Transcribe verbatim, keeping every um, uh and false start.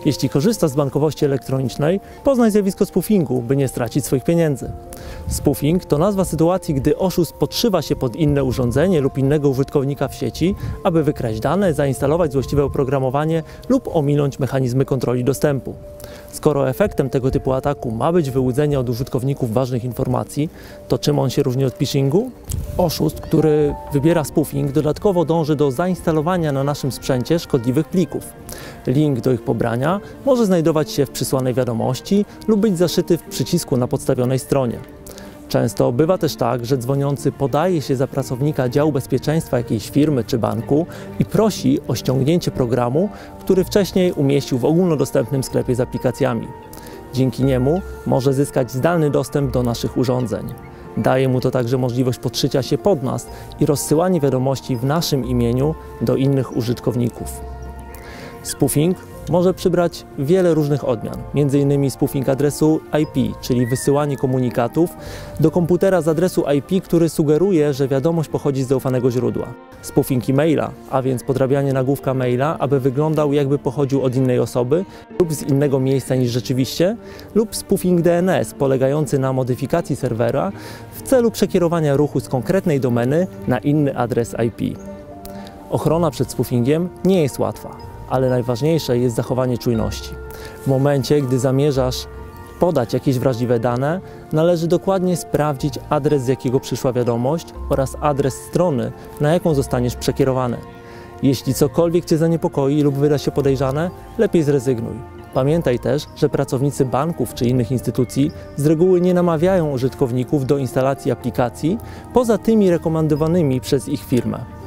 Jeśli korzystasz z bankowości elektronicznej, poznaj zjawisko spoofingu, by nie stracić swoich pieniędzy. Spoofing to nazwa sytuacji, gdy oszust podszywa się pod inne urządzenie lub innego użytkownika w sieci, aby wykraść dane, zainstalować złośliwe oprogramowanie lub ominąć mechanizmy kontroli dostępu. Skoro efektem tego typu ataku ma być wyłudzenie od użytkowników ważnych informacji, to czym on się różni od phishingu? Oszust, który wybiera spoofing, dodatkowo dąży do zainstalowania na naszym sprzęcie szkodliwych plików. Link do ich pobrania może znajdować się w przysłanej wiadomości lub być zaszyty w przycisku na podstawionej stronie. Często bywa też tak, że dzwoniący podaje się za pracownika działu bezpieczeństwa jakiejś firmy czy banku i prosi o ściągnięcie programu, który wcześniej umieścił w ogólnodostępnym sklepie z aplikacjami. Dzięki niemu może zyskać zdalny dostęp do naszych urządzeń. Daje mu to także możliwość podszycia się pod nas i rozsyłania wiadomości w naszym imieniu do innych użytkowników. Spoofing może przybrać wiele różnych odmian, między innymi spoofing adresu I P, czyli wysyłanie komunikatów do komputera z adresu I P, który sugeruje, że wiadomość pochodzi z zaufanego źródła. Spoofing e-maila, a więc podrabianie nagłówka maila, aby wyglądał, jakby pochodził od innej osoby lub z innego miejsca niż rzeczywiście, lub spoofing D N S, polegający na modyfikacji serwera w celu przekierowania ruchu z konkretnej domeny na inny adres I P. Ochrona przed spoofingiem nie jest łatwa, ale najważniejsze jest zachowanie czujności. W momencie, gdy zamierzasz podać jakieś wrażliwe dane, należy dokładnie sprawdzić adres, z jakiego przyszła wiadomość oraz adres strony, na jaką zostaniesz przekierowany. Jeśli cokolwiek Cię zaniepokoi lub wyda się podejrzane, lepiej zrezygnuj. Pamiętaj też, że pracownicy banków czy innych instytucji z reguły nie namawiają użytkowników do instalacji aplikacji poza tymi rekomendowanymi przez ich firmę.